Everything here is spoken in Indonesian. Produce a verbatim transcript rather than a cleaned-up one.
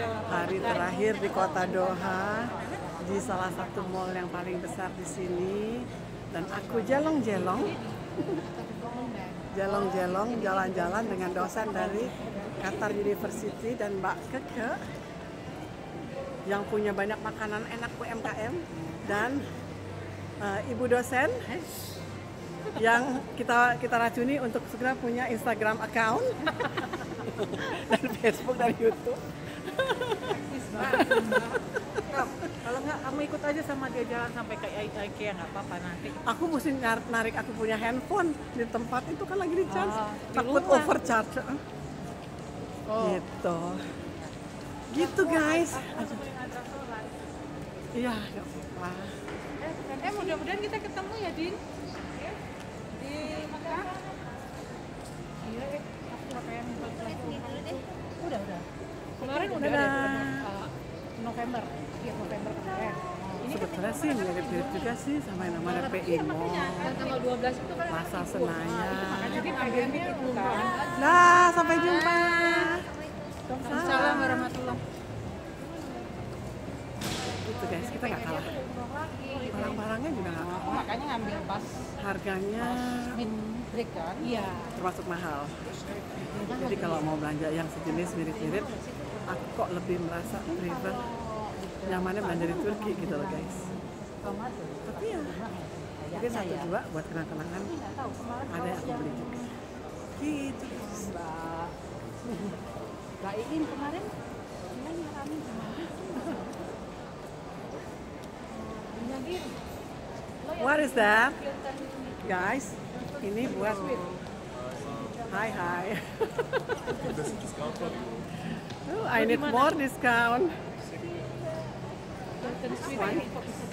hari terakhir di kota Doha, di salah satu mall yang paling besar di sini, dan aku jelong-jelong, jelong-jelong jalan-jalan dengan dosen dari Qatar University dan Mbak Keke yang punya banyak makanan enak U M K M, dan uh, ibu dosen yang kita kita racuni untuk segera punya Instagram account dan Facebook dan YouTube. Kalau nggak kamu ikut aja sama dia jalan sampai ke IKEA, nggak apa-apa nanti. Aku mesti narik aku punya handphone di tempat itu kan lagi di charge, Oh, di takut rumah. overcharge. Oh. Gitu, gitu guys. Iya, nggak apa-apa. Eh, eh mudah-mudahan kita ketemu ya, Din. Di Mekah. Iya, eh, aku nggak pengen balik lagi. Udah, udah. Kemarin udah ada Dadah. uh, November. Iya, November kemarin. Ini Sebetulnya sih mirip-mirip juga sih sama yang namanya P I Mall, dan tanggal dua belas itu kan Plaza libur. Senayan. Jadi pandemi itu kan. Nah, sampai jumpa. Assalamualaikum warahmatullahi. Gitu guys, kita nggak kalah. Barang-barangnya juga nggak kalah. Makanya ngambil pas Harganya bin break kan? Iya. termasuk mahal. Jadi kalau mau belanja yang sejenis mirip-mirip, aku kok lebih merasa prefer nyamannya belanja di Turki gitu loh guys. Tapi ya, mungkin satu dua buat kenang-kenangan ada yang aku beli juga. Gitu. Mbak Iin kemarin gimana kami kemarin? What is that? Guys, ini buat Hai hai. Oh, I need more discount. One.